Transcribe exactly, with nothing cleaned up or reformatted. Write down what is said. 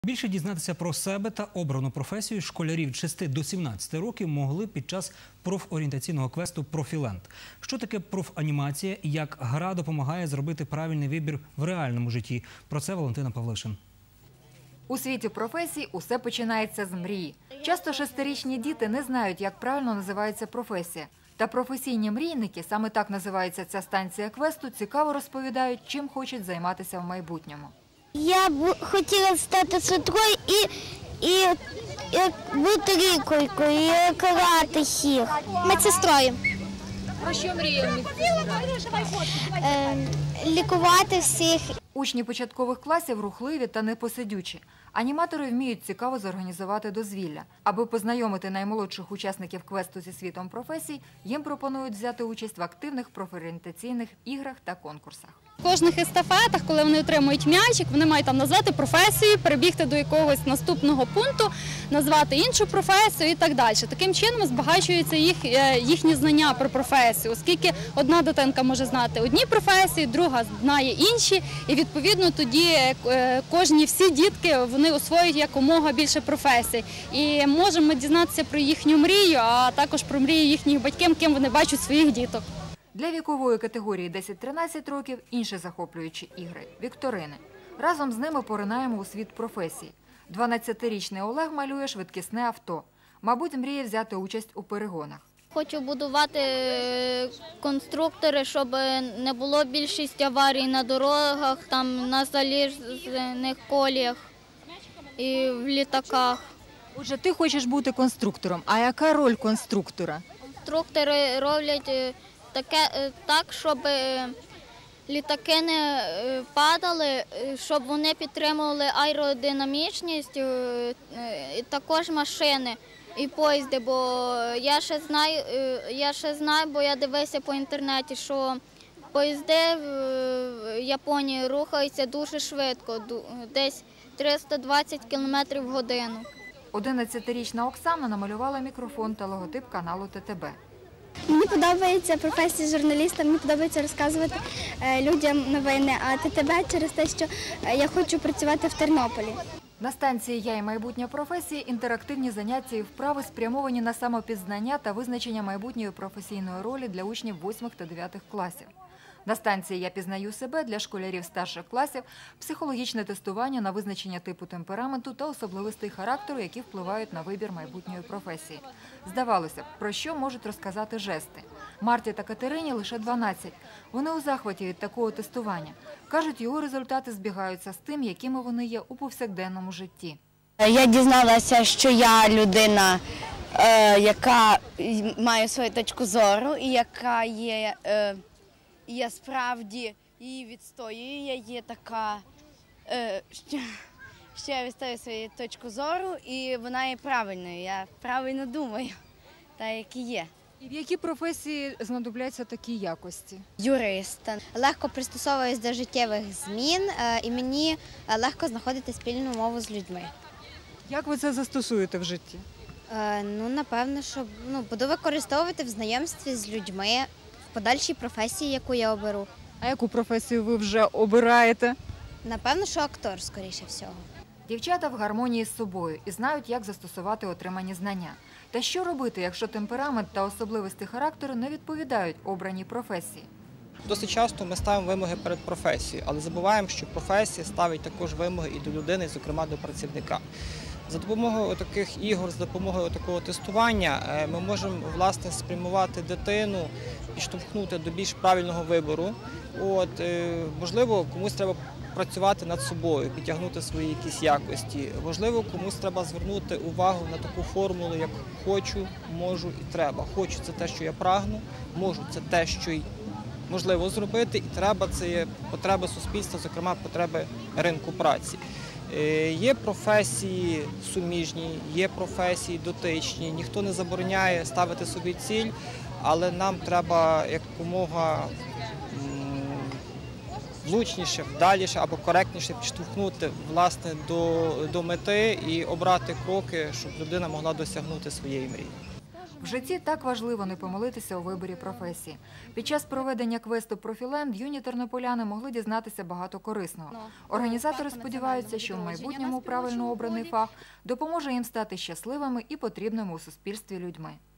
Більше дізнатися про себе та обрану професію школярі від шести до сімнадцяти років могли під час профорієнтаційного квесту «Профіленд». Що таке профанімація і як гра допомагає зробити правильний вибір в реальному житті? Про це Валентина Павлишин. У світі професій усе починається з мрії. Часто шестирічні діти не знають, як правильно називається професія. Та професійні мрійники, саме так називається ця станція квесту, цікаво розповідають, чим хочуть займатися в майбутньому. Я б хотіла стати сестрою і, і, і бути лікаркою, і карати їх. Медсестрою. Про що мріяли? Е, лікувати всіх. Учні початкових класів рухливі та непосидючі. Аніматори вміють цікаво зорганізувати дозвілля. Аби познайомити наймолодших учасників квесту зі світом професій, їм пропонують взяти участь в активних профорієнтаційних іграх та конкурсах. В кожних естафетах, коли вони отримують м'ячик, вони мають там назвати професію, перебігти до якогось наступного пункту, назвати іншу професію і так далі. Таким чином збагачуються їх, їхні знання про професію, оскільки одна дитинка може знати одні професії, друга знає інші, і відповідно тоді кожні всі дітки вони освоюють якомога більше професій. І можемо дізнатися про їхню мрію, а також про мрію їхніх батьків, ким вони бачать своїх діток. Для вікової категорії десять-тринадцять років інші захоплюючі ігри – вікторини. Разом з ними поринаємо у світ професій. дванадцятирічний Олег малює швидкісне авто. Мабуть, мріє взяти участь у перегонах. Хочу будувати конструктори, щоб не було більшість аварій на дорогах, там, на залізних коліях і в літаках. Отже, ти хочеш бути конструктором. А яка роль конструктора? Конструктори роблять таке, так, щоб літаки не падали, щоб вони підтримували аеродинамічність, і також машини і поїзди, бо я ще знаю, я ще знаю, бо я дивився по інтернеті, що поїзди в Японії рухаються дуже швидко, десь триста двадцять кілометрів в годину. одинадцятирічна Оксана намалювала мікрофон та логотип каналу Т Т Б. Мені подобається професія журналіста, мені подобається розказувати людям новини, а Т Т Б через те, що я хочу працювати в Тернополі. На станції «Я і майбутня професія» інтерактивні заняття і вправи спрямовані на самопізнання та визначення майбутньої професійної ролі для учнів восьмих та дев'ятих класів. На станції «Я пізнаю себе» для школярів старших класів психологічне тестування на визначення типу темпераменту та особливостей характеру, які впливають на вибір майбутньої професії. Здавалося б, про що можуть розказати жести. Марті та Катерині лише дванадцять. Вони у захваті від такого тестування. Кажуть, його результати збігаються з тим, якими вони є у повсякденному житті. Я дізналася, що я людина, яка має свою точку зору і яка є... Я справді її відстоюю, я є така, що, що я відстоюю свою точку зору, і вона є правильною, я правильно думаю, та як і є. І в які професії знадобляться такі якості? Юрист. Легко пристосовуюсь до життєвих змін, і мені легко знаходити спільну мову з людьми. Як ви це застосуєте в житті? Ну, напевно, що ну, буду використовувати в знайомстві з людьми, в подальшій професії, яку я оберу. А яку професію ви вже обираєте? Напевно, що актор, скоріше всього. Дівчата в гармонії з собою і знають, як застосувати отримані знання. Та що робити, якщо темперамент та особливості характеру не відповідають обраній професії? Досить часто ми ставимо вимоги перед професією, але забуваємо, що професія ставить також вимоги і до людини, зокрема до працівника. За допомогою таких ігор, за допомогою такого тестування ми можемо, власне, спрямувати дитину, підштовхнути до більш правильного вибору. От, можливо, комусь треба працювати над собою, підтягнути свої якісь якості. Можливо, комусь треба звернути увагу на таку формулу, як «хочу», «можу» і «треба». «Хочу» – це те, що я прагну, «можу» – це те, що можливо зробити, і «треба» – це є потреби суспільства, зокрема потреби ринку праці. Є професії суміжні, є професії дотичні, ніхто не забороняє ставити собі ціль, але нам треба якомога влучніше, вдаліше або коректніше підштовхнути власне до, до мети і обрати кроки, щоб людина могла досягнути своєї мрії. В житті так важливо не помилитися у виборі професії. Під час проведення квесту «Профіленд» юні тернополяни могли дізнатися багато корисного. Організатори сподіваються, що в майбутньому правильно обраний фах допоможе їм стати щасливими і потрібними у суспільстві людьми.